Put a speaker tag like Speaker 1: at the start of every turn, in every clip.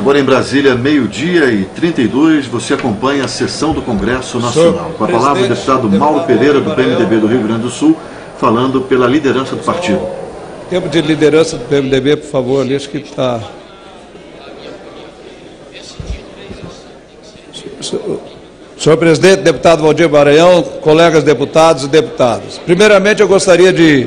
Speaker 1: Agora em Brasília, 12h32, você acompanha a sessão do Congresso Nacional. Com a palavra o deputado Mauro Pereira, do PMDB do Rio Grande do Sul, falando pela liderança do partido.
Speaker 2: Tempo de liderança do PMDB, por favor, ali, acho que está... Senhor presidente, deputado Valdir Maranhão, colegas deputados e deputadas. Primeiramente, eu gostaria de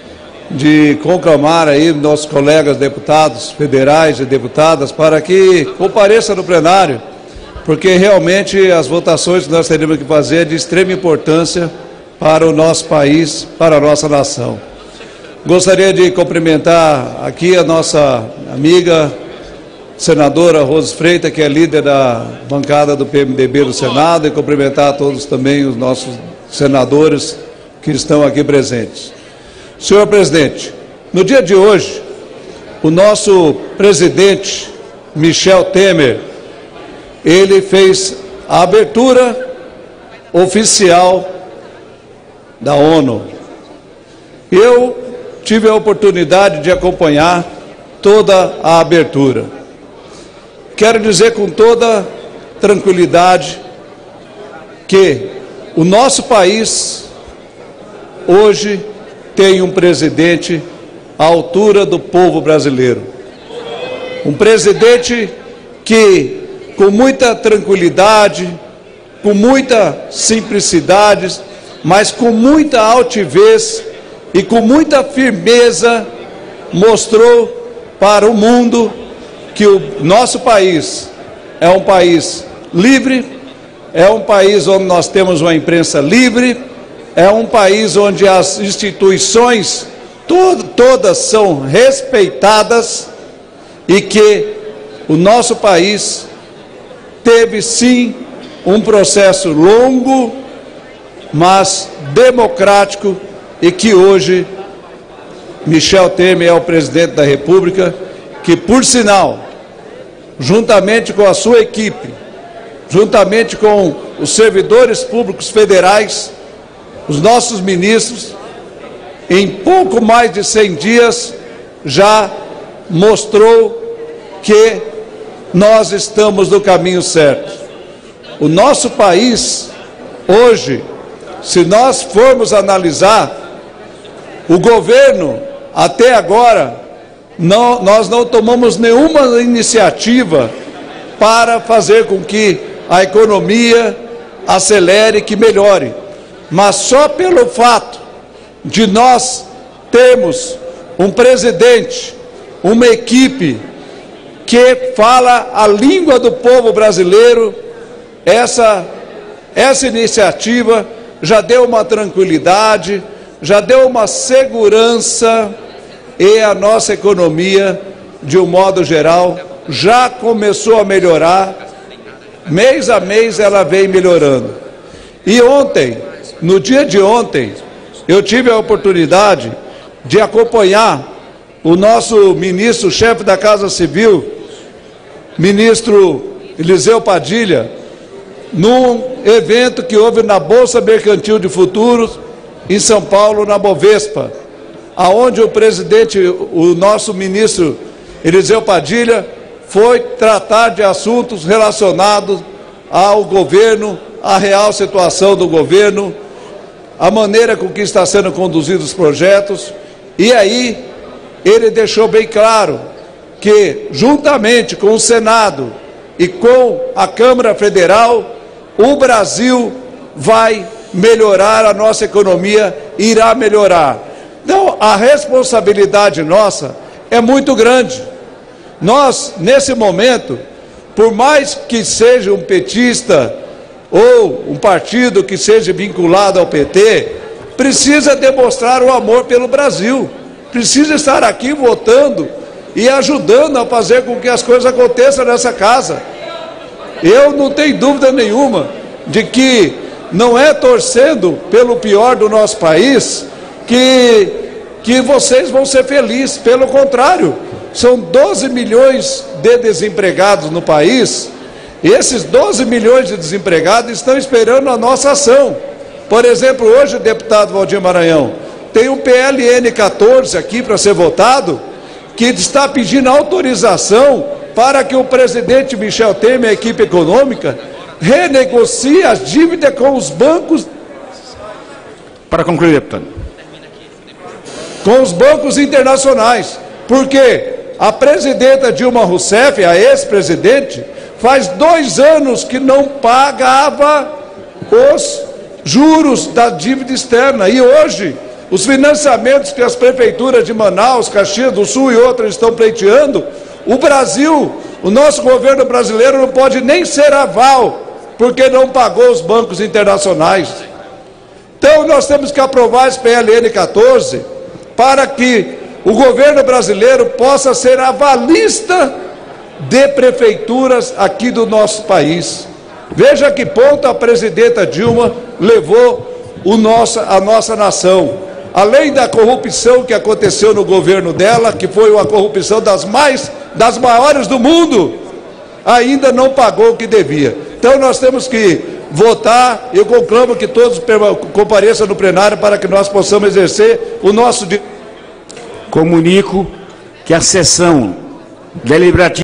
Speaker 2: conclamar aí nossos colegas deputados federais e deputadas para que compareçam no plenário, porque realmente as votações que nós teremos que fazer é de extrema importância para o nosso país, para a nossa nação. Gostaria de cumprimentar aqui a nossa amiga senadora Rose Freitas, que é líder da bancada do PMDB do Senado, e cumprimentar a todos também os nossos senadores que estão aqui presentes. Senhor presidente, no dia de hoje, o nosso presidente Michel Temer, ele fez a abertura oficial da ONU. Eu tive a oportunidade de acompanhar toda a abertura. Quero dizer com toda tranquilidade que o nosso país hoje tem um presidente à altura do povo brasileiro. Um presidente que, com muita tranquilidade, com muita simplicidade, mas com muita altivez e com muita firmeza, mostrou para o mundo que o nosso país é um país livre, é um país onde nós temos uma imprensa livre, é um país onde as instituições todas são respeitadas e que o nosso país teve sim um processo longo, mas democrático, e que hoje Michel Temer é o presidente da República, que, por sinal, juntamente com a sua equipe, juntamente com os servidores públicos federais, os nossos ministros, em pouco mais de 100 dias, já mostrou que nós estamos no caminho certo. O nosso país, hoje, se nós formos analisar, o governo, até agora, nós não tomamos nenhuma iniciativa para fazer com que a economia acelere, que melhore. Mas só pelo fato de nós termos um presidente, uma equipe que fala a língua do povo brasileiro, essa iniciativa já deu uma tranquilidade, já deu uma segurança, e a nossa economia, de um modo geral, já começou a melhorar. Mês a mês ela vem melhorando. E ontem, no dia de ontem, eu tive a oportunidade de acompanhar o nosso ministro-chefe da Casa Civil, ministro Eliseu Padilha, num evento que houve na Bolsa Mercantil de Futuros, em São Paulo, na Bovespa, aonde o nosso ministro Eliseu Padilha foi tratar de assuntos relacionados ao governo, à real situação do governo, a maneira com que está sendo conduzidos os projetos, e aí ele deixou bem claro que, juntamente com o Senado e com a Câmara Federal, o Brasil vai melhorar, a nossa economia irá melhorar. Então, a responsabilidade nossa é muito grande. Nós, nesse momento, por mais que seja um petista ou um partido que seja vinculado ao PT, precisa demonstrar o amor pelo Brasil, precisa estar aqui votando e ajudando a fazer com que as coisas aconteçam nessa casa. Eu não tenho dúvida nenhuma de que não é torcendo pelo pior do nosso país que vocês vão ser felizes. Pelo contrário, são 12 milhões de desempregados no país, e esses 12 milhões de desempregados estão esperando a nossa ação. Por exemplo, hoje, deputado Valdir Maranhão, tem um PLN 14 aqui para ser votado, que está pedindo autorização para que o presidente Michel Temer e a equipe econômica renegocie as dívidas com os bancos.
Speaker 3: Para concluir, deputado.
Speaker 2: Com os bancos internacionais, porque a presidenta Dilma Rousseff, a ex-presidente, faz 2 anos que não pagava os juros da dívida externa, e hoje os financiamentos que as prefeituras de Manaus, Caxias do Sul e outras estão pleiteando, o Brasil, o nosso governo brasileiro não pode nem ser aval, porque não pagou os bancos internacionais. Então nós temos que aprovar esse PLN 14 para que o governo brasileiro possa ser avalista de prefeituras aqui do nosso país. Veja a que ponto a presidenta Dilma levou a nossa nação. Além da corrupção que aconteceu no governo dela, que foi uma corrupção das maiores do mundo, ainda não pagou o que devia. Então nós temos que votar. Eu conclamo que todos compareçam no plenário para que nós possamos exercer o nosso direito.
Speaker 3: Comunico que a sessão deliberativa